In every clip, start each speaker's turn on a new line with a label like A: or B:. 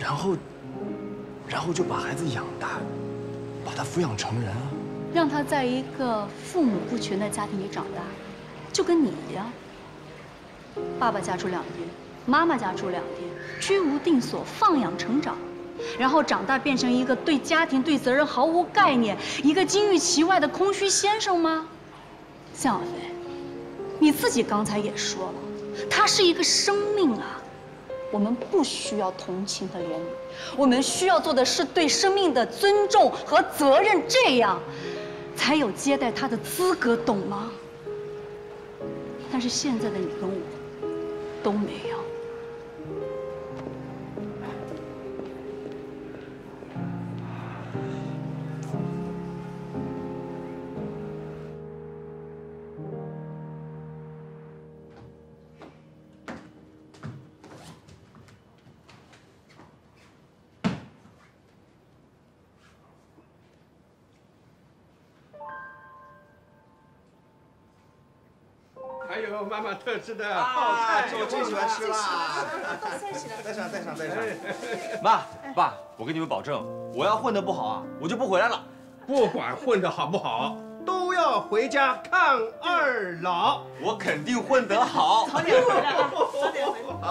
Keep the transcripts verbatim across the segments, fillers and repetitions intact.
A: 然后，然后就把孩子养大，把他抚养成人啊。
B: 让他在一个父母不全的家庭里长大，就跟你一样。爸爸家住两地，妈妈家住两地，居无定所，放养成长。 然后长大变成一个对家庭、对责任毫无概念、一个金玉其外的空虚先生吗？向小飞，你自己刚才也说了，他是一个生命啊，我们不需要同情和怜悯，我们需要做的是对生命的尊重和责任，这样才有接待他的资格，懂吗？但是现在的你跟我都没有。
C: 还有妈妈特制的泡菜，
D: 我最喜欢吃了。带上，带上，带上。妈，爸，我跟你们保证，我要混得不好啊，我就不回来了。
C: 不管混得好不好，都要回家看二老。
D: 我肯定混得好。
E: 早点回来啊，早点回来。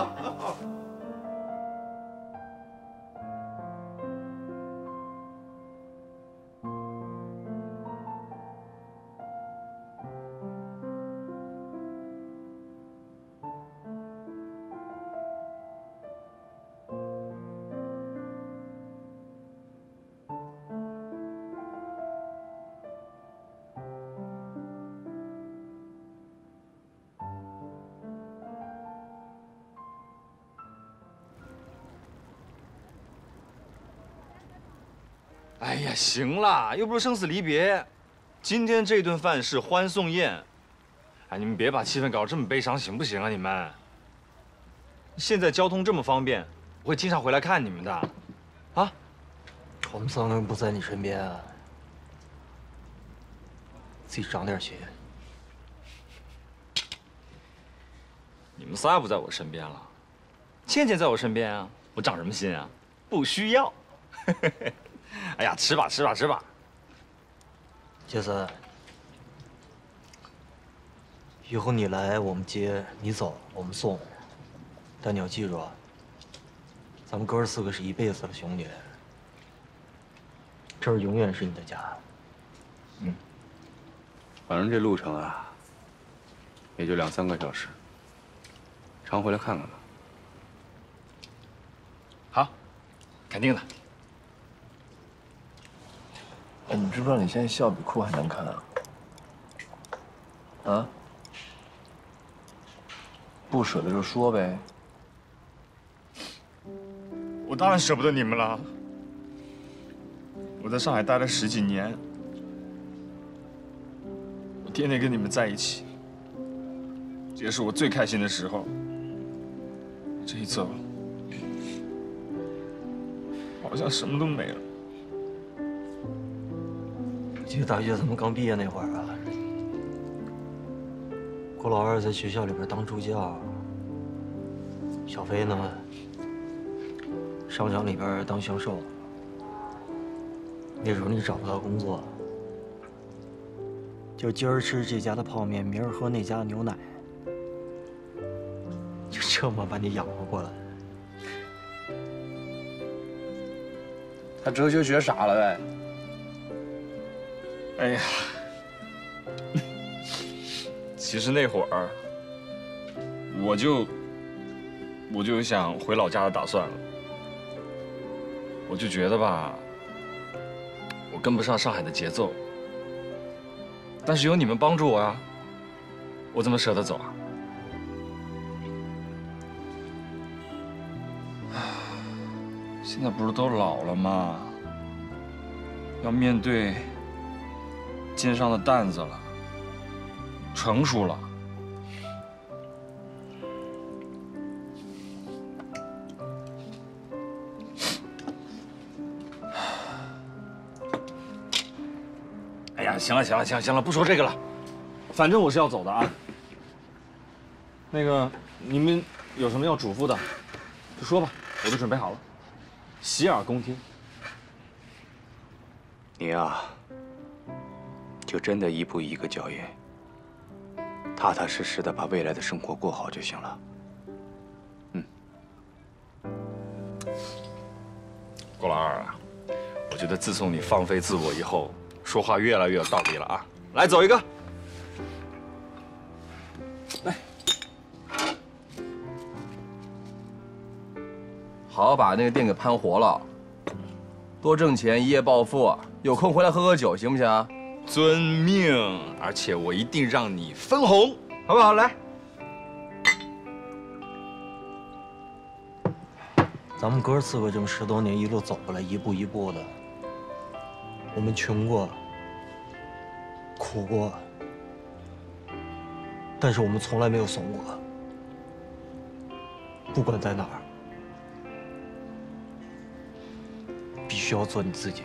D: 哎呀，行了，又不是生死离别，今天这顿饭是欢送宴。哎，你们别把气氛搞得这么悲伤，行不行啊？你们，现在交通这么方便，我会经常回来看你们的。啊？
A: 我们三个人不在你身边啊，自己长点心。
D: 你们仨不在我身边了，倩倩在我身边啊，我长什么心啊？不需要。哎呀，吃吧吃吧吃吧。
A: 杰森，以后你来我们接，你走我们送。但你要记住啊，咱们哥四个是一辈子的兄弟，这儿永远是你的家。
F: 嗯，反正这路程啊，也就两三个小时，常回来看看吧。
D: 好，肯定的。
A: 哎，你知不知道你现在笑比哭还难看啊？啊？不舍得就说呗。
D: 我当然舍不得你们了。我在上海待了十几年，我天天跟你们在一起，这也是我最开心的时候。这一走，好像什么都没了。
A: 记得大学咱们刚毕业那会儿啊，郭老二在学校里边当助教，小飞呢，商场里边当销售。那时候你找不到工作，就今儿吃这家的泡面，明儿喝那家的牛奶，就这么把你养活过来。
F: 他哲学学傻了呗。
D: 哎呀，其实那会儿我就我就有想回老家的打算了。我就觉得吧，我跟不上上海的节奏。但是有你们帮助我呀，我怎么舍得走啊？现在不是都老了吗？要面对 肩上的担子了，成熟了。哎呀，行了行了行了行了，不说这个了，反正我是要走的啊。那个，你们有什么要嘱咐的，就说吧，我都准备好了。 洗耳恭听。
F: 你呀，就真的一步一个脚印，踏踏实实的把未来的生活过好就行了。嗯。
D: 郭老二啊，我觉得自从你放飞自我以后，说话越来越有道理了啊！来，走一个。来。
G: 好好把那个店给盘活了，多挣钱，一夜暴富。有空回来喝喝酒，行不行？
D: 遵命，而且我一定让你分红，好不好？来，
A: 咱们哥四个这么十多年一路走过来，一步一步的，我们穷过，苦过，但是我们从来没有怂过，不管在哪儿。 必须要做你自己。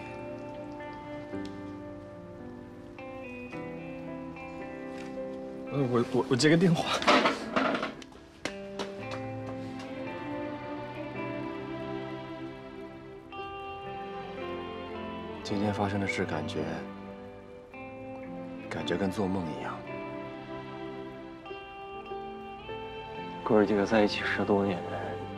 D: 呃，我我我接个电话。
F: 今天发生的事，感觉感觉跟做梦一样。
A: 哥儿几个在一起十多年。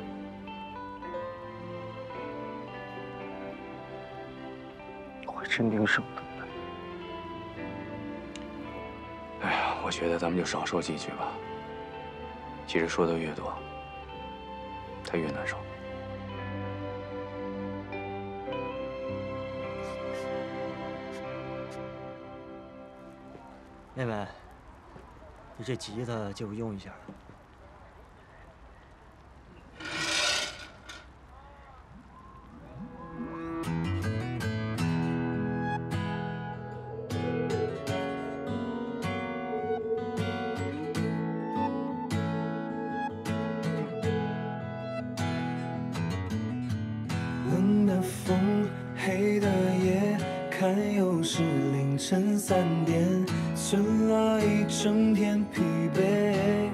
A: 真挺舍不得的。
F: 哎呀，我觉得咱们就少说几句吧。其实说的越多，他越难受。
A: 妹妹，你这吉他借我用一下。
H: 冷的风，黑的夜，看又是凌晨三点，存了一整天疲惫，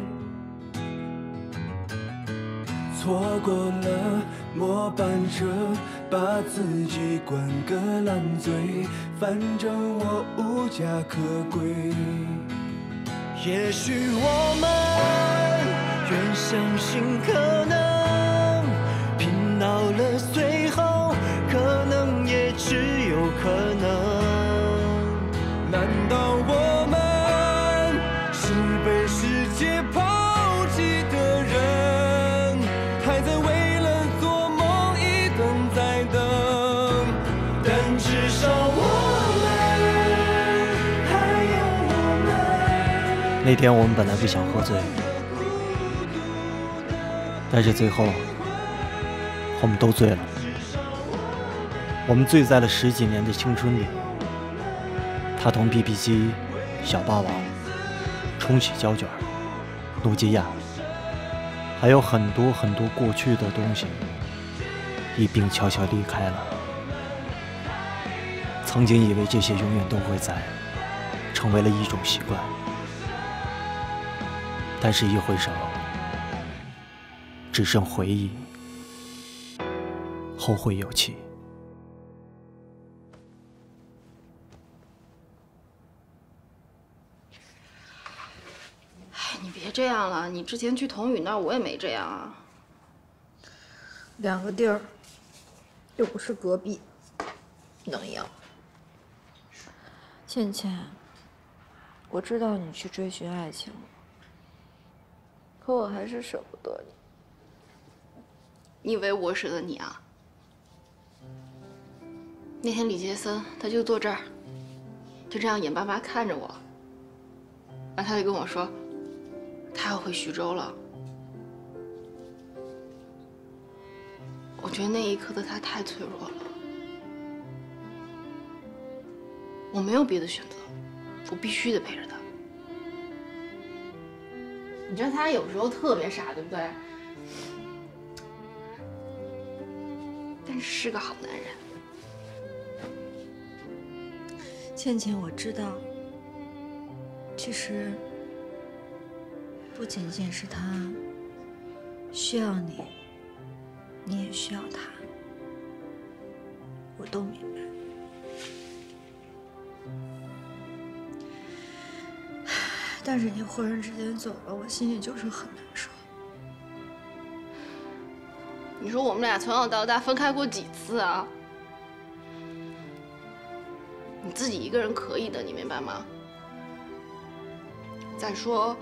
H: 错过了末班车，把自己灌个烂醉，反正我无家可归。也许我们越相信可能，拼到了最后，可能也只有可能。难道我们是被世界抛弃的人，还在为了做梦一等再等？但至少我们还有我们。
A: 那天我们本来不想喝醉，但是最后我们都醉了。我们醉在了十几年的青春里。他同 B B 机、小霸王、冲洗胶卷、诺基亚，还有很多很多过去的东西，一并悄悄离开了。曾经以为这些永远都会在，成为了一种习惯。但是，一回首，只剩回忆，后会有期。
I: 哎，你别这样了，你之前去童宇那儿，我也没这样啊。
J: 两个地儿，又不是隔壁，能一样？倩倩，我知道你去追寻爱情了。可我还是舍不得你。
I: 你以为我舍得你啊？那天李杰森他就坐这儿，就这样眼巴巴看着我，然后他就跟我说，他要回徐州了。我觉得那一刻的他太脆弱了，我没有别的选择，我必须得陪着他。你知道他有时候特别傻，对不对？但是是个好男人。
J: 倩倩，我知道，其实不仅仅是他需要你，你也需要他。 都明白。但是你忽然之间走了，我心里就是很难受。
I: 你说我们俩从小到大分开过几次啊？你自己一个人可以的，你明白吗？再说，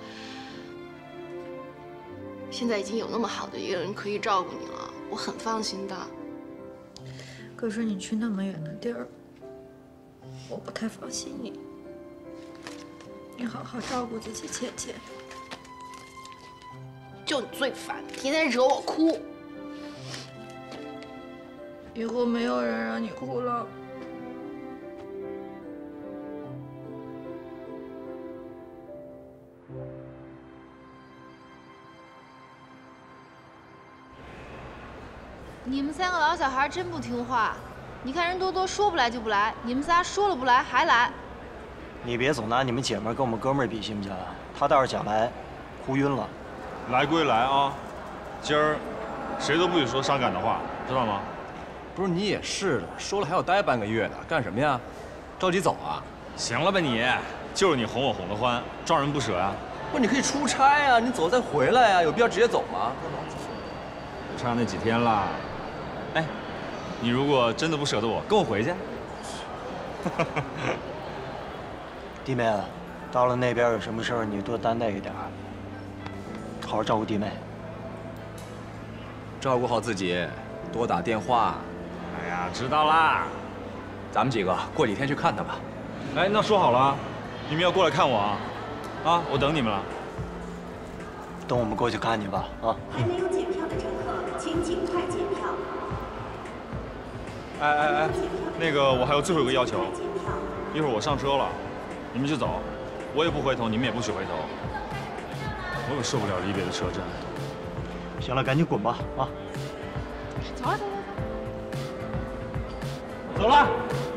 I: 现在已经有那么好的一个人可以照顾你了，我很放心的。
J: 可是你去那么远的地儿，我不太放心你。你好好照顾自己，倩倩。
I: 就你最烦，天天惹我哭。
J: 以后没有人让你哭了。
I: 你们三个老小孩真不听话！你看人多多说不来就不来，你们仨说了不来还来。
A: 你别总拿你们姐们跟我们哥们儿比，行不行？他倒是想来，哭晕了。
D: 来归来啊，今儿谁都不许说伤感的话，知道吗？
G: 不是你也是的，说了还要待半个月的，干什么呀？着急走啊？
D: 行了吧你，就是你哄我哄得欢，撞人不舍呀。
G: 不是你可以出差呀，你走再回来呀，有必要直接走吗？
D: 就差那几天了。哎，你如果真的不舍得我，跟我回去。
A: 弟妹，到了那边有什么事儿，你多担待一点，好好照顾弟妹。
G: 照顾好自己，多打电话。
D: 哎呀，知道啦。
F: 咱们几个过几天去看他吧。
D: 哎，那说好了，你们要过来看我啊！啊，我等你们了。
A: 等我们过去看你吧，啊！
K: 还没有检票的乘客，请尽快检票。
D: 哎哎哎，那个我还有最后一个要求，一会儿我上车了，你们就走，我也不回头，你们也不许回头。我可受不了离别的车站。
A: 行了，赶紧滚吧，啊！
I: 走了，走了，
D: 走了。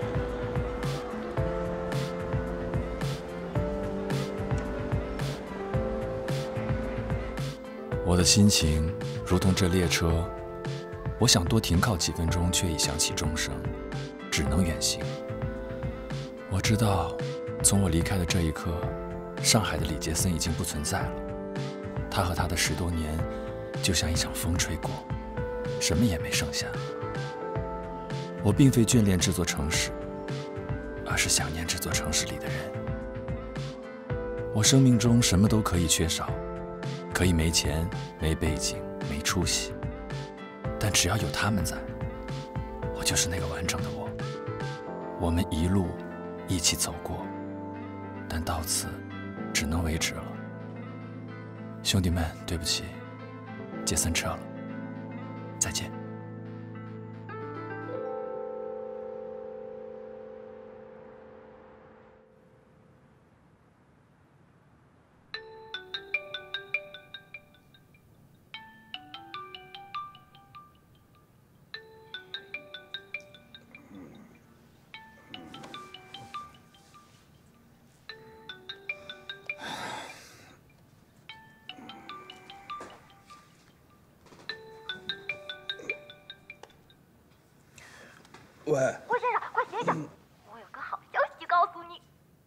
L: 我的心情如同这列车，我想多停靠几分钟，却已响起钟声，只能远行。我知道，从我离开的这一刻，上海的李杰森已经不存在了。他和他的十多年，就像一场风吹过，什么也没剩下。我并非眷恋这座城市，而是想念这座城市里的人。我生命中什么都可以缺少，可以没钱、没背景、没出息，但只要有他们在，我就是那个完整的我。我们一路一起走过，但到此只能为止了。兄弟们，对不起，杰森撤了，再见。
H: 喂，
K: 郭先生，快醒醒！我有个好消息告诉你。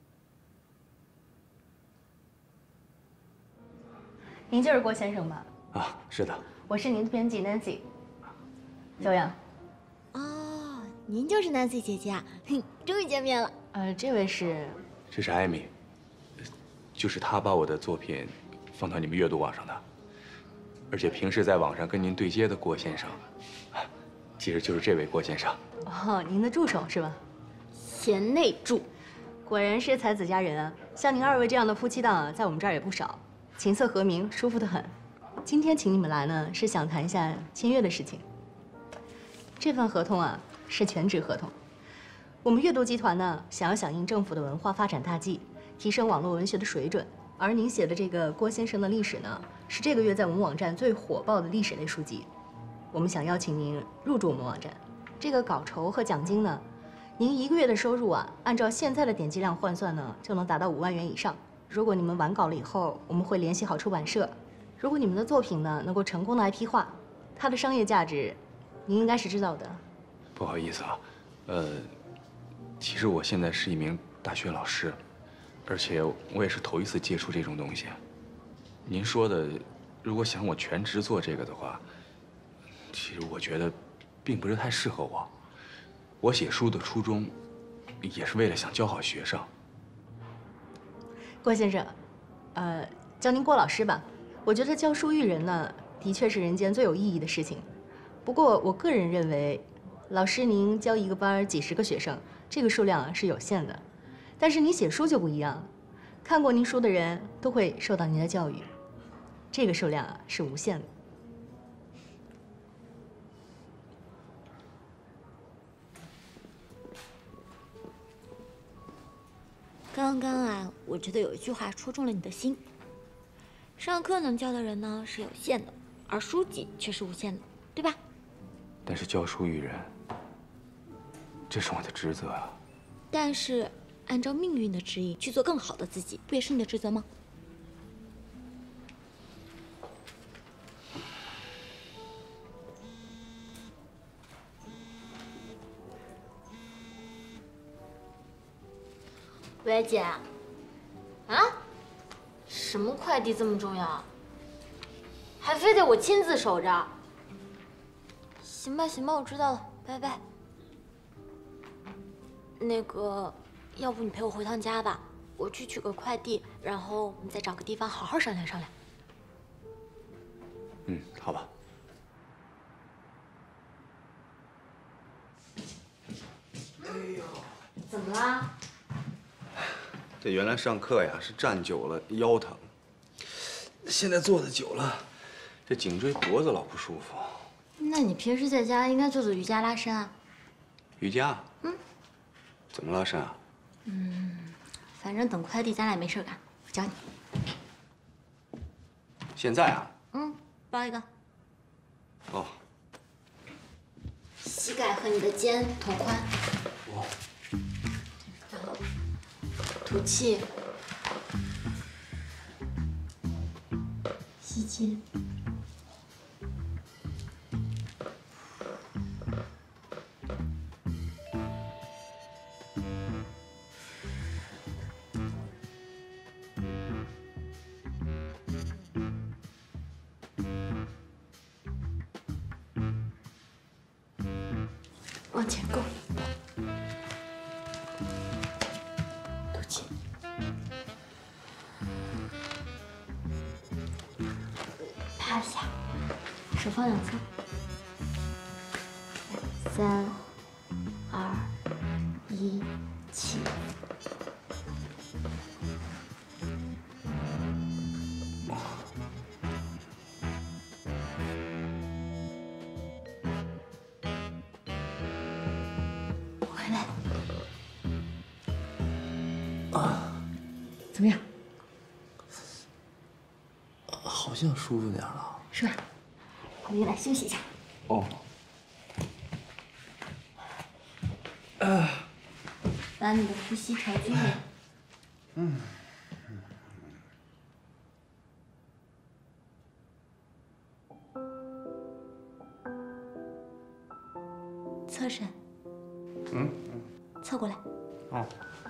B: 您就是郭先生吧？
F: 啊，是的。
B: 我是您的编辑 Nancy。小杨。
M: 哦，您就是 Nancy 姐姐啊，哼，终于见面了。
B: 呃，这位是？
F: 这是艾米，就是她把我的作品放到你们阅读网上的，而且平时在网上跟您对接的郭先生，其实就是这位郭先生。
B: 哦，您的助手是吧？
M: 贤内助，
B: 果然是才子佳人啊！像您二位这样的夫妻档啊，在我们这儿也不少，琴瑟和鸣，舒服得很。今天请你们来呢，是想谈一下签约的事情。这份合同啊，是全职合同。我们阅读集团呢，想要响应政府的文化发展大计，提升网络文学的水准。而您写的这个郭先生的历史呢，是这个月在我们网站最火爆的历史类书籍。我们想邀请您入驻我们网站。这个稿酬和奖金呢，您一个月的收入啊，按照现在的点击量换算呢，就能达到五万元以上。如果你们完稿了以后，我们会联系好出版社。如果你们的作品呢能够成功的 I P 化，它的商业价值，您应该是知道的。
F: 不好意思啊， 呃，其实我现在是一名大学老师，而且我也是头一次接触这种东西。您说的，如果想我全职做这个的话，其实我觉得并不是太适合我。我写书的初衷，也是为了想教好学生。
N: 郭先生，呃，叫您郭老师吧。我觉得教书育人呢，的确是人间最有意义的事情。不过我个人认为，老师您教一个班几十个学生，这个数量啊是有限的。但是你写书就不一样了，看过您书的人都会受到您的教育，这个数量啊是无限的。
M: 刚刚啊，我觉得有一句话戳中了你的心。上课能教的人呢是有限的，而书籍却是无限的，对吧？
F: 但是教书育人，这是我的职责啊。
M: 但是按照命运的指引去做更好的自己，不也是你的职责吗？喂，姐。啊？什么快递这么重要？还非得我亲自守着？行吧，行吧，我知道了，拜拜。那个，要不你陪我回趟家吧，我去取个快递，然后我们再找个地方好好商量商量。
F: 嗯，好吧。
M: 哎呦，怎么啦？
F: 这原来上课呀是站久了腰疼，现在坐的久了，这颈椎脖子老不舒服。
M: 那你平时在家应该做做瑜伽拉伸啊。
F: 瑜伽？嗯。怎么拉伸啊？
M: 嗯，反正等快递咱俩没事干，我教你。
F: 现在啊？
M: 嗯，包一个。
F: 哦。
M: 膝盖和你的肩同宽。
F: 哦。
M: 然后吐气，吸气。往前够，吐气，趴下，手放两侧，三、二、一，起。怎么样？
O: 好像舒服点了，
M: 是吧？我们也来休息一下。
O: 哦。
M: 啊。把你的呼吸调均匀。嗯。侧身。
O: 嗯。
M: 侧过来。
O: 哦。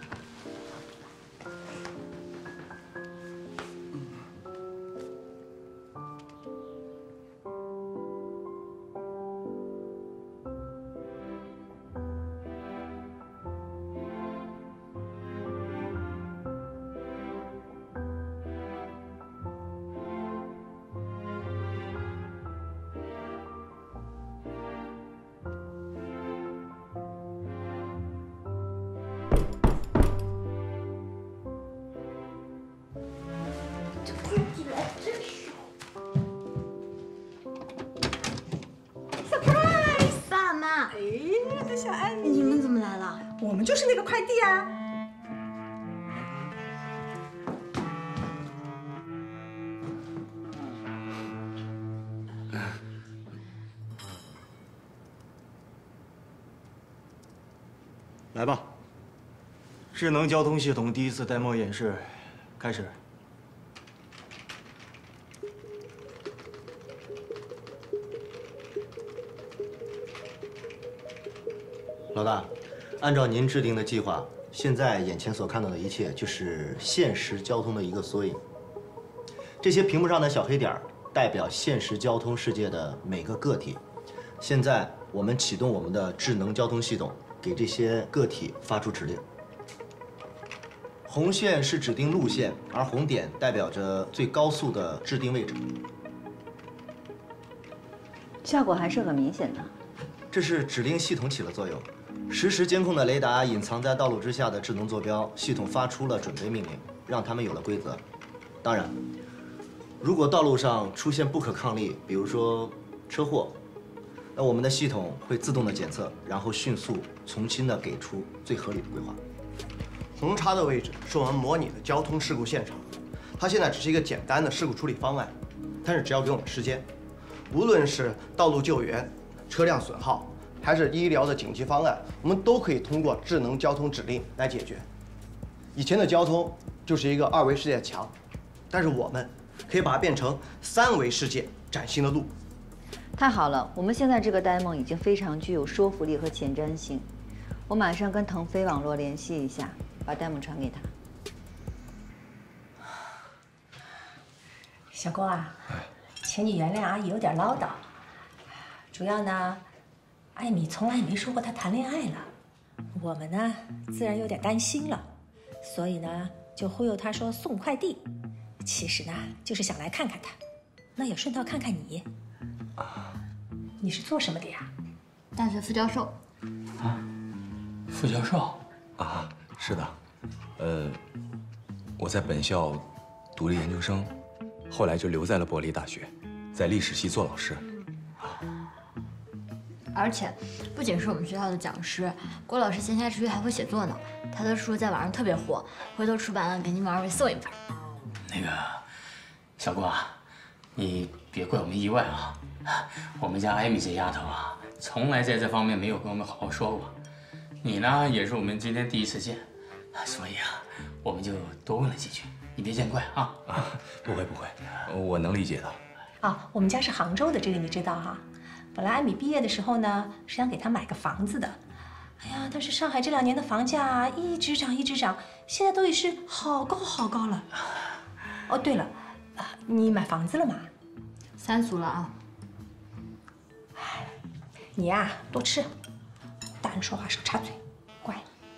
J: 你们怎么来了？我们就是那个快递啊。
A: 来吧，智能交通系统第一次 demo 演示开始。老大，
P: 按照您制定的计划，现在眼前所看到的一切就是现实交通的一个缩影。这些屏幕上的小黑点儿代表现实交通世界的每个个体。现在我们启动我们的智能交通系统，给这些个体发出指令。红线是指定路线，而红点代表着最高速的制定位置。
Q: 效果还是很明显的。
P: 这是指令系统起了作用。实时监控的雷达隐藏在道路之下的智能坐标，系统发出了准备命令，让他们有了规则。当然，如果道路上出现不可抗力，比如说车祸，那我们的系统会自动的检测，然后迅速重新的给出最合理的规划。
R: 红叉的位置是我们模拟的交通事故现场，它现在只是一个简单的事故处理方案，但是只要给我们时间，无论是道路救援、车辆损耗，还是医疗的紧急方案，我们都可以通过智能交通指令来解决。以前的交通就是一个二维世界的墙，但是我们可以把它变成三维世界崭新的路。
Q: 太好了，我们现在这个 demo 已经非常具有说服力和前瞻性。我马上跟腾飞网络联系一下，把 demo 传给他。
N: 小郭啊，请你原谅阿姨有点唠叨。主要呢，艾米从来没说过她谈恋爱了，我们呢自然有点担心了，所以呢就忽悠她说送快递。其实呢就是想来看看她，那也顺道看看你。啊，你是做什么的呀？
I: 大学副教授。
O: 啊，副教授？
F: 啊，是的，呃，我在本校读了研究生，后来就留在了伯利大学，在历史系做老师。
M: 而且，不仅是我们学校的讲师，郭老师闲暇之余还会写作呢。他的书在网上特别火，回头出版了给你们二位送一本。
O: 那个，小郭啊，你别怪我们意外啊。我们家艾米这丫头啊，从来在这方面没有跟我们好好说过。你呢，也是我们今天第一次见，所以啊，我们就多问了几句，你别见怪啊。
F: 啊，不会不会，我能理解的。
N: 啊，我们家是杭州的，这个你知道哈。本来艾米毕业的时候呢，是想给她买个房子的。哎呀，但是上海这两年的房价啊，一直涨一直涨，现在都已是好高好高了。哦，对了，啊，你买房子了吗？
M: 三俗了啊。
N: 你呀，多吃，大人说话少插嘴，乖。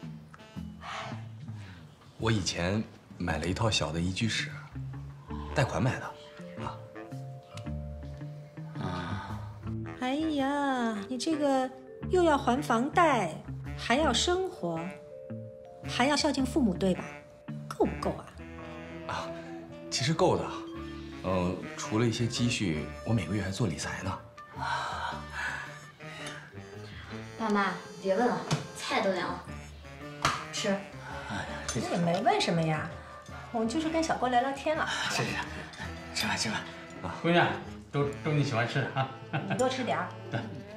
F: 我以前买了一套小的一居室，贷款买的。
N: 哎呀，你这个又要还房贷，还要生活，还要孝敬父母，对吧？够不够啊？
F: 啊，其实够的。嗯，除了一些积蓄，我每个月还做理财呢。
M: 爸妈，别问了，菜都凉了，吃。
O: 哎呀，
N: 这也没问什么呀，我们就是跟小郭聊聊天了。
O: 是是，吃饭吃饭。啊，姑娘，都都你喜欢吃的啊。
N: 你多吃点儿。
O: 对。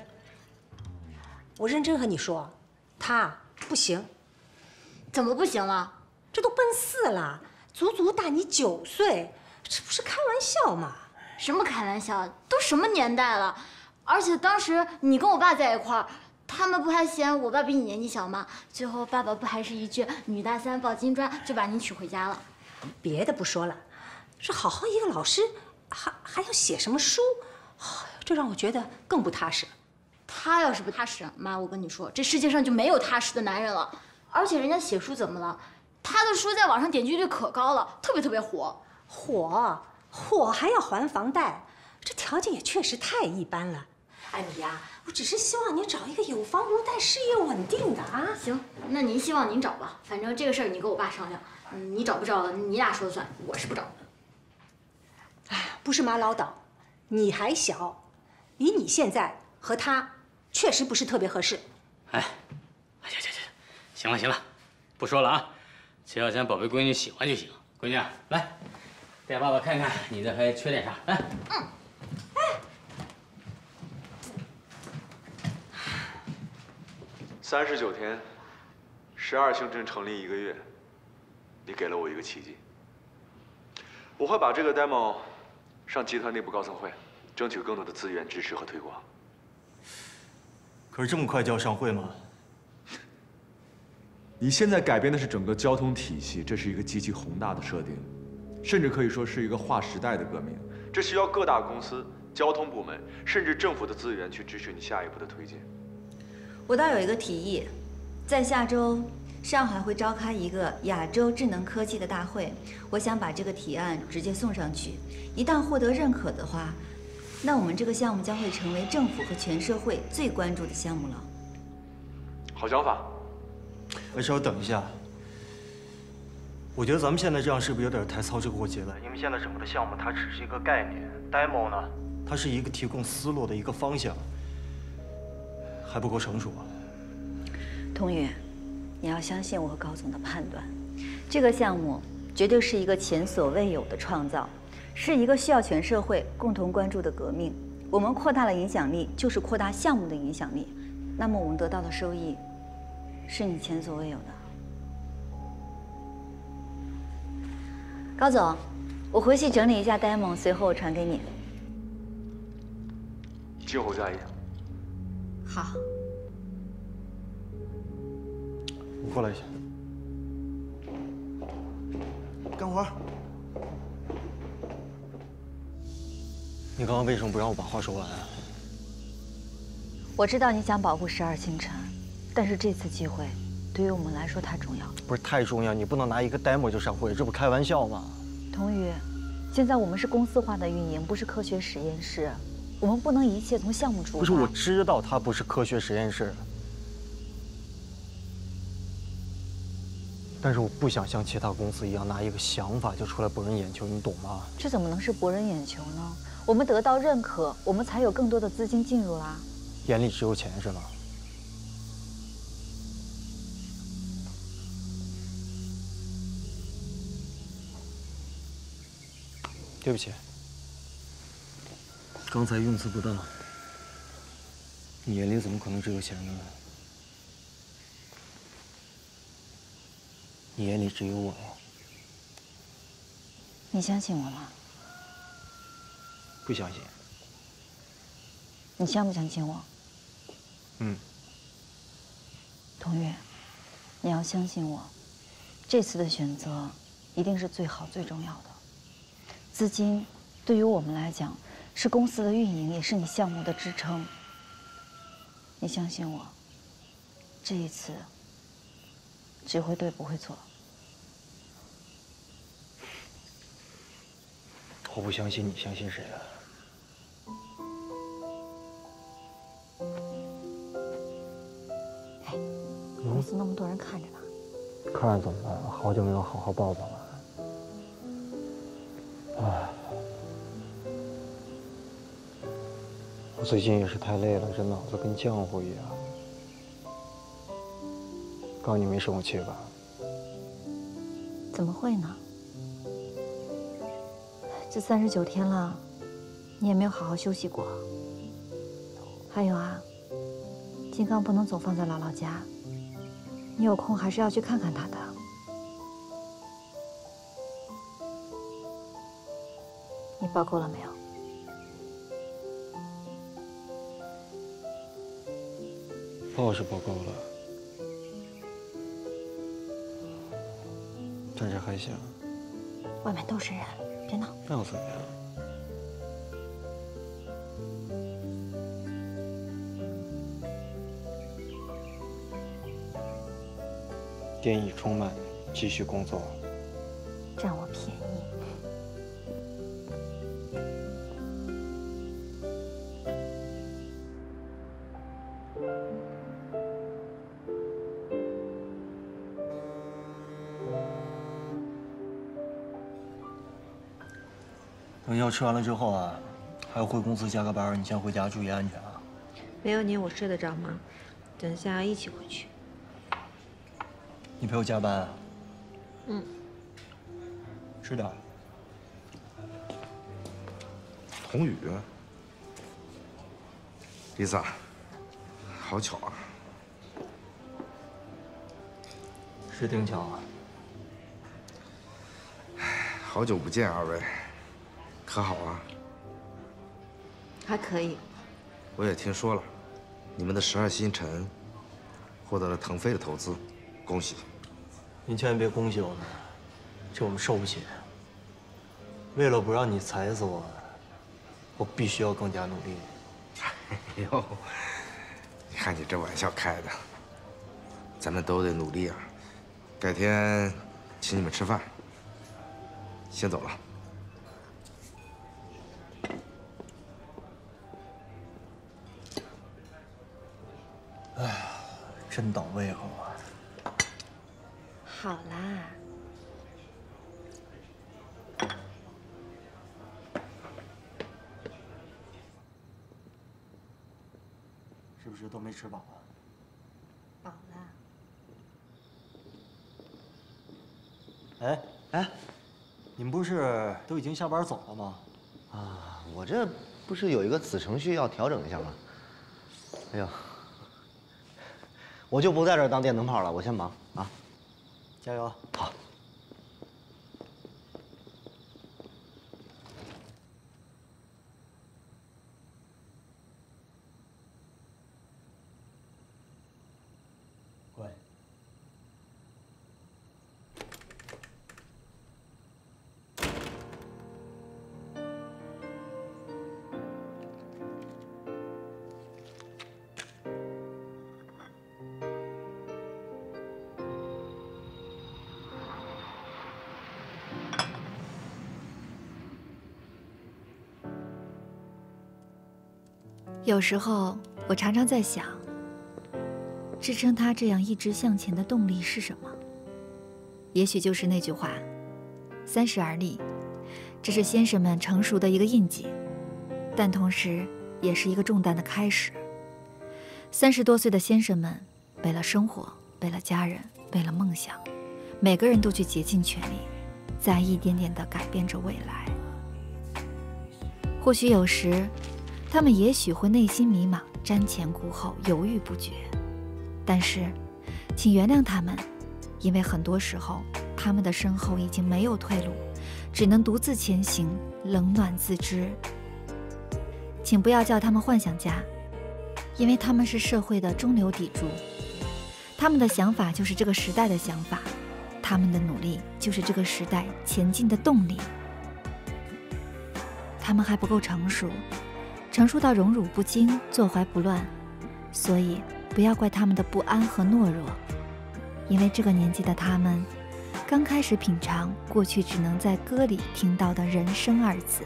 N: 我认真和你说，他不行。
M: 怎么不行了？
N: 这都奔四了，足足大你九岁，这不是开玩笑吗？
M: 什么开玩笑？都什么年代了？而且当时你跟我爸在一块儿，他们不还嫌我爸比你年纪小吗？最后爸爸不还是一句“女大三抱金砖”就把你娶回家了。
N: 别的不说了，这好好一个老师，还还要写什么书？这让我觉得更不踏实。
M: 他要是不踏实，妈，我跟你说，这世界上就没有踏实的男人了。而且人家写书怎么了？他的书在网上点击率可高了，特别特别火。
N: 火火还要还房贷，这条件也确实太一般了。艾米呀，我只是希望你找一个有房无贷、事业稳定的啊。
M: 行，那您希望您找吧，反正这个事儿你跟我爸商量，你找不找你俩说了算，我是不找。
N: 哎，不是妈唠叨，你还小，以你现在和他，确实不是特别合适。
O: 哎，行行行，行了行了，不说了啊，只要咱宝贝闺女喜欢就行。闺女，来，带爸爸看看你这还缺点啥？来，
M: 嗯，
N: 哎，
S: 三十九天，十二星辰成立一个月，你给了我一个契机。我会把这个 demo 上集团内部高层会，争取更多的资源支持和推广。
A: 可是这么快就要上会吗？
S: 你现在改变的是整个交通体系，这是一个极其宏大的设定，甚至可以说是一个划时代的革命。这需要各大公司、交通部门，甚至政府的资源去支持你下一步的推进。
Q: 我倒有一个提议，在下周上海会召开一个亚洲智能科技的大会，我想把这个提案直接送上去，一旦获得认可的话，那我们这个项目将会成为政府和全社会最关注的项目了。
S: 好想法。
A: 哎，稍微等一下，我觉得咱们现在这样是不是有点太操之过急了？因为现在整个的项目它只是一个概念 ，demo 呢，它是一个提供思路的一个方向，还不够成熟啊。
Q: 童宇，你要相信我和高总的判断，这个项目绝对是一个前所未有的创造，是一个需要全社会共同关注的革命。我们扩大了影响力，就是扩大项目的影响力，那么我们得到的收益，是你前所未有的。高总，我回去整理一下 demo， 随后传给你。
S: 静候佳音。
Q: 好。
A: 我过来一下。
R: 干活。
A: 你刚刚为什么不让我把话说完啊？
Q: 我知道你想保护十二星辰，但是这次机会对于我们来说太重要了。
A: 不是太重要，你不能拿一个 demo 就上会，这不开玩笑吗？
Q: 童宇，现在我们是公司化的运营，不是科学实验室，我们不能一切从项目出发。
A: 不是，我知道它不是科学实验室，但是我不想像其他公司一样拿一个想法就出来博人眼球，你懂吗？
Q: 这怎么能是博人眼球呢？我们得到认可，我们才有更多的资金进入啦。
A: 眼里只有钱是吗？对不起，刚才用词不当。你眼里怎么可能只有钱呢？你眼里只有我呀。
Q: 你相信我吗？
A: 不相信。
Q: 你相不相信我？
A: 嗯。
Q: 童月，你要相信我，这次的选择一定是最好最重要的。资金对于我们来讲是公司的运营，也是你项目的支撑。你相信我，这一次只会对不会错。
A: 我不相信你，相信谁啊？
Q: 哎，公司那么多人看着呢。
A: 看着怎么办？好久没有好好抱抱了。唉，我最近也是太累了，这脑子跟浆糊一样。告诉你没生我气吧？
Q: 怎么会呢？这三十九天了，你也没有好好休息过。还有啊，金刚不能总放在姥姥家，你有空还是要去看看他的。你报够了没有？
A: 报是报够了，但是还想。
Q: 外面都是人，别闹。
A: 那又怎么样？电影充满，继续工作。
Q: 占我便宜。
A: 等药吃完了之后啊，还要回公司加个班，你先回家注意安全啊。
J: 没有你我睡得着吗？等下一起回去。
A: 你陪我加班啊？
J: 嗯。
A: 吃点。
T: 童宇，丽萨，好巧啊！
A: 是挺巧啊。
T: 好久不见，二位，可好啊？
J: 还可以。
T: 我也听说了，你们的十二星辰获得了腾飞的投资，恭喜！
A: 您千万别恭喜我们，这我们受不起。为了不让你踩死我，我必须要更加努力。
T: 哎呦，你看你这玩笑开的，咱们都得努力啊！改天请你们吃饭。先走了。
A: 哎呀，真倒胃口啊！
Q: 好啦。
A: 是不是都没吃饱啊？
Q: 饱了。
A: 哎哎，你们不是都已经下班走了吗？
P: 啊，我这不是有一个子程序要调整一下吗？哎呦，我就不在这儿当电灯泡了，我先忙啊。
A: 加油！
P: 好。
Q: 有时候，我常常在想，支撑他这样一直向前的动力是什么？也许就是那句话：“三十而立。”这是先生们成熟的一个印记，但同时也是一个重担的开始。三十多岁的先生们，为了生活，为了家人，为了梦想，每个人都去竭尽全力，在一点点地改变着未来。或许有时， 他们也许会内心迷茫、瞻前顾后、犹豫不决，但是，请原谅他们，因为很多时候，他们的身后已经没有退路，只能独自前行，冷暖自知。请不要叫他们幻想家，因为他们是社会的中流砥柱，他们的想法就是这个时代的想法，他们的努力就是这个时代前进的动力。他们还不够成熟。 成熟到荣辱不惊、坐怀不乱，所以不要怪他们的不安和懦弱，因为这个年纪的他们，刚开始品尝过去只能在歌里听到的人生二字。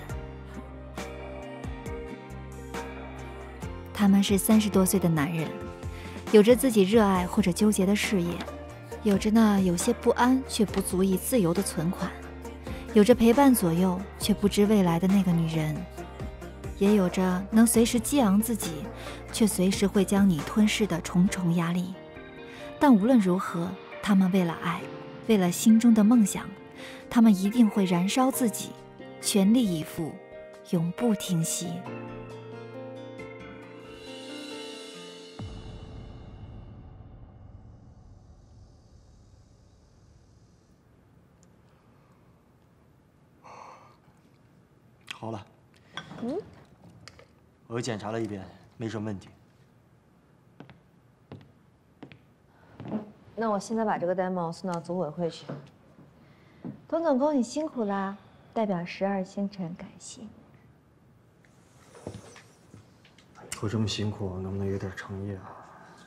Q: 他们是三十多岁的男人，有着自己热爱或者纠结的事业，有着那有些不安却不足以自由的存款，有着陪伴左右却不知未来的那个女人。 也有着能随时激昂自己，却随时会将你吞噬的重重压力。但无论如何，他们为了爱，为了心中的梦想，他们一定会燃烧自己，全力以赴，永不停息。
A: 好了。
Q: 嗯。
A: 我又检查了一遍，没什么问题。
Q: 那我现在把这个 demo 送到组委会去。董总工，你辛苦啦，代表十二星辰感谢。
A: 我这么辛苦，能不能有点诚意啊？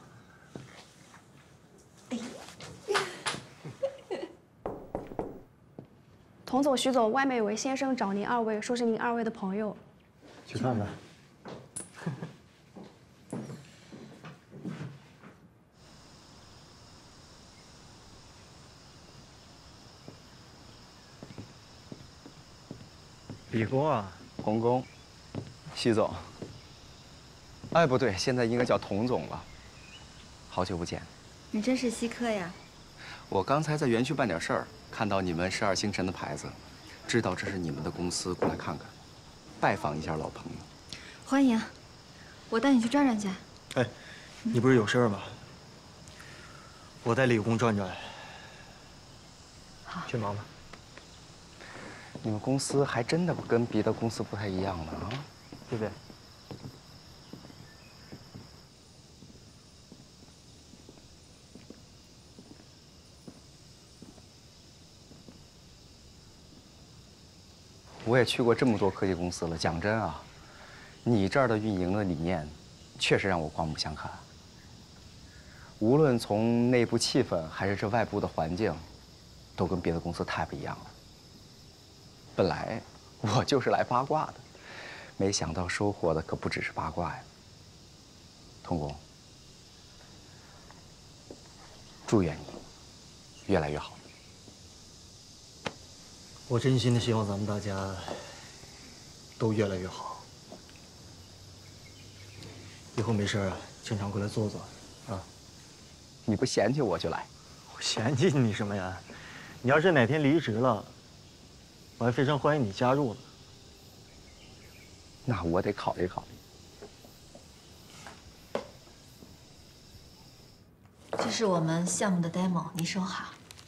U: 童总、徐总，外面有位先生找您二位，说是您二位的朋友。
A: 去看看。
V: 李工啊，洪工，徐总。哎，不对，现在应该叫童总了。好久不见。
Q: 你真是稀客呀！
V: 我刚才在园区办点事儿，看到你们十二星辰的牌子，知道这是你们的公司，过来看看，拜访一下老朋友。
Q: 欢迎，我带你去转转去。
A: 哎，你不是有事儿吗？我带李工转转。
Q: 好，
V: 去忙吧。 你们公司还真的跟别的公司不太一样呢啊，
A: 对不对？
V: 我也去过这么多科技公司了，讲真啊，你这儿的运营的理念，确实让我刮目相看。无论从内部气氛还是这外部的环境，都跟别的公司太不一样了。本来我就是来八卦的，没想到收获的可不只是八卦呀。童工，祝愿你越来越好。
A: 我真心的希望咱们大家都越来越好。以后没事啊，经常过来坐坐，啊。
V: 你不嫌弃我就来。
A: 我嫌弃你什么呀？你要是哪天离职了，我还非常欢迎你加入呢。
V: 那我得考虑考虑。
Q: 这是我们项目的 demo， 你收好。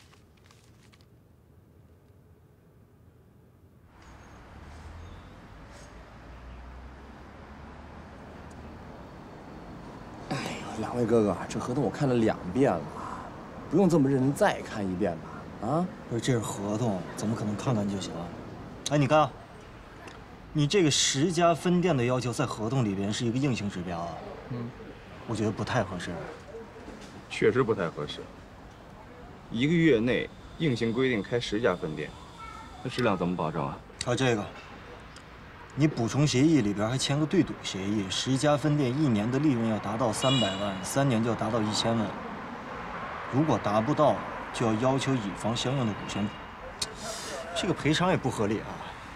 G: 两位哥哥，这合同我看了两遍了，不用这么认真再看一遍吧？啊，
A: 不是，这是合同，怎么可能看看就行？哎，你看啊，你这个十家分店的要求在合同里边是一个硬性指标啊，嗯，我觉得不太合适。
F: 确实不太合适。一个月内硬性规定开十家分店，那质量怎么保证啊？
A: 还有这个。 你补充协议里边还签个对赌协议，十家分店一年的利润要达到三百万，三年就要达到一千万。如果达不到，就要要求乙方相应的股权。这个赔偿也不合理啊！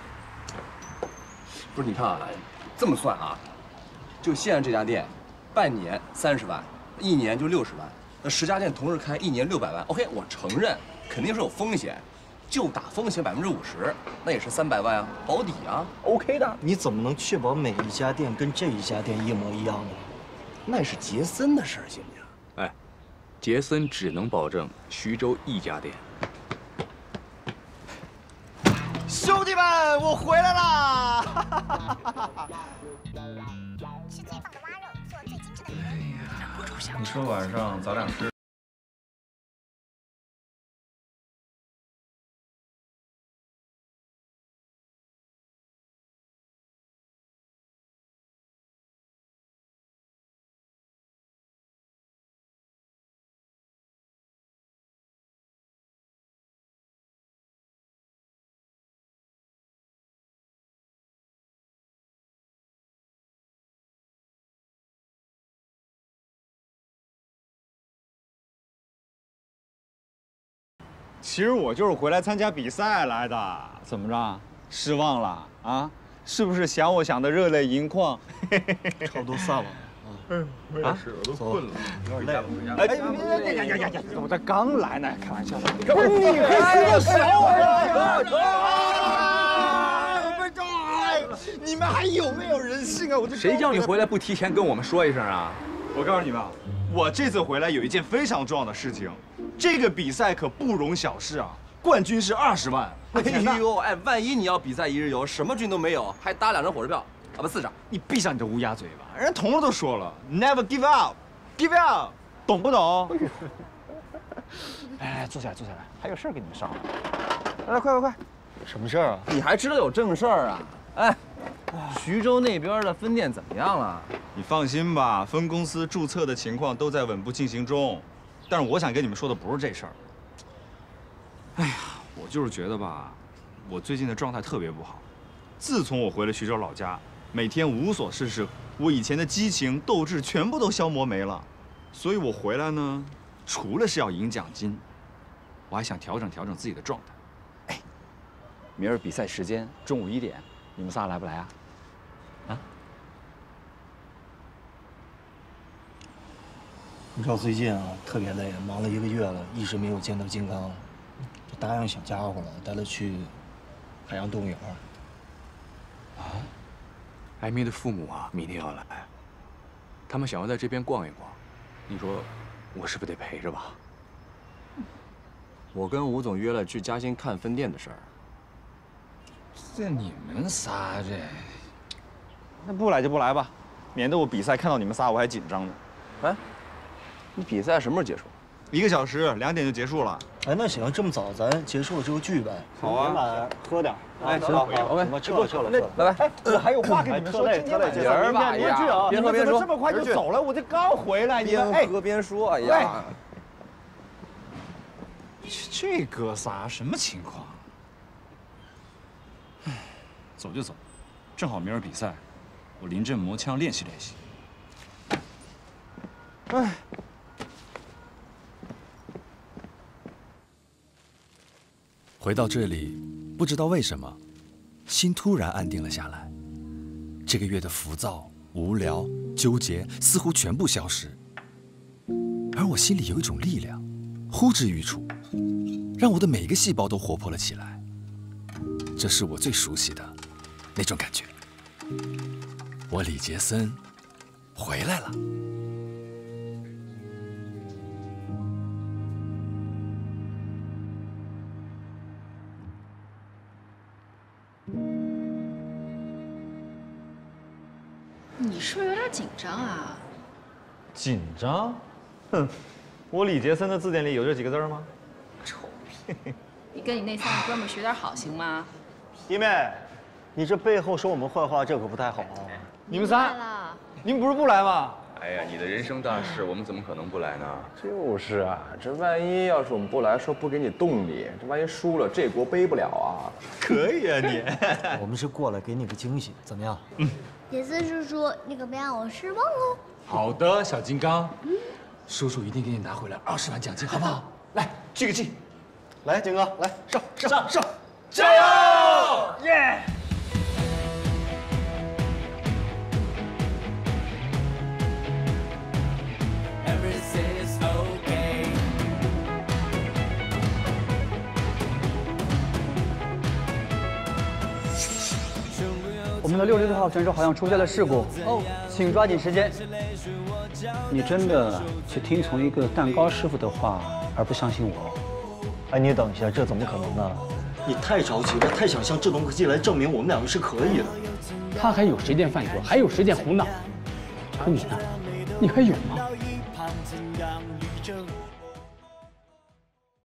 G: 不是，你看啊，这么算啊，就现在这家店，半年三十万，一年就六十万。那十家店同时开，一年六百万。OK， 我承认肯定是有风险。 就打风险百分之五十，那也是三百万啊，保底啊 ，OK 的。
A: 你怎么能确保每一家店跟这一家店一模一样呢？
G: 那是杰森的事儿，行不行？
F: 哎，杰森只能保证徐州一家店。
C: 兄弟们，我回来啦！
K: 是最棒的蛙肉，做最精致的鱼。忍不住想。
D: 你说晚上咱俩吃？
C: 其实我就是回来参加比赛来的，怎么着？失望了啊？是不是想我想的热泪盈眶？
A: 差不多散了。
C: 嗯，
A: 我也
C: 是，
A: 我都困了，
C: 有点累。
A: 哎
C: 哎呀呀呀呀！我这刚来呢，开玩笑。
A: 不是你还是小我呀？
C: 你们还有没有人性啊？我这
F: 谁叫你回来不提前跟我们说一声啊？
C: 我告诉你们，我这次回来有一件非常重要的事情，这个比赛可不容小视啊！冠军是二十万。
G: 哎呦，哎，万一你要比赛一日游，什么军都没有，还搭两张火车票，啊不四张。
C: 你闭上你的乌鸦嘴吧！人同事都说了 ，never give up，give up， 懂不懂？哎，坐下来，坐下来，还有事儿跟你们商量。来来，快快快！
A: 什么事儿啊？
G: 你还知道有正事儿啊？哎，徐州那边的分店怎么样了？
C: 你放心吧，分公司注册的情况都在稳步进行中。但是我想跟你们说的不是这事儿。哎呀，我就是觉得吧，我最近的状态特别不好。自从我回了徐州老家，每天无所事事，我以前的激情斗志全部都消磨没了。所以我回来呢，除了是要赢奖金，我还想调整调整自己的状态。哎，明儿比赛时间中午一点，你们仨来不来啊？啊？
A: 你知道最近啊特别累，忙了一个月了，一直没有见到金刚，就答应小家伙了，带他去海洋动物园。
F: 啊？艾米的父母啊，明天要来，他们想要在这边逛一逛，你说我是不是得陪着吧？
G: 我跟吴总约了去嘉兴看分店的事儿。
C: 这你们仨这，那不来就不来吧，免得我比赛看到你们仨我还紧张呢。
G: 哎，你比赛什么时候结束？
C: 一个小时，两点就结束了。
A: 哎，那行，这么早咱结束了这个剧呗？
E: 好啊，
A: 来喝点。
E: 哎，行，OK，
A: 我撤了，撤了，撤了。
E: 拜拜。
A: 哎，我还有话跟你们说，今天晚上明天明剧啊，
E: 边喝边说。
A: 这么快就走了？我这刚回来，你们
E: 边喝边说。哎呀，
C: 这哥仨什么情况？唉，走就走，正好明儿比赛，我临阵磨枪练习练习。
E: 哎。
L: 回到这里，不知道为什么，心突然安定了下来。这个月的浮躁、无聊、纠结似乎全部消失，而我心里有一种力量，呼之欲出，让我的每一个细胞都活泼了起来。这是我最熟悉的那种感觉。我李杰森回来了。
I: 你是不是有点紧张啊？
W: 紧张？哼，我李杰森的字典里有这几个字吗？
I: 臭屁！你跟你那三个哥们学点好行吗？
A: 弟妹，你这背后说我们坏话，这可不太好啊！
W: 你们仨，你们不是不来吗？
F: 哎呀，你的人生大事，我们怎么可能不来呢？
E: 就是啊，这万一要是我们不来，说不给你动力，这万一输了，这锅背不了啊！
W: 可以啊你，
A: 我们是过来给你个惊喜，怎么样？
W: 嗯。
K: 杰森叔叔，你可别让我失望哦。
O: 好的，小金刚，嗯，叔叔一定给你拿回来二十万奖金，好不好？来，聚个气，
A: 来，金哥，来上上上，
O: 加油！
A: 耶！
X: 我们的六十四号选手好像出现了事故，哦，请抓紧时间。
Y: 你真的去听从一个蛋糕师傅的话，而不相信我？
A: 哎，你等一下，这怎么可能呢？你太着急了，太想向智能科技来证明我们两个是可以的。
Y: 他还有时间饭桌，还有时间胡闹，可你呢？你还有吗？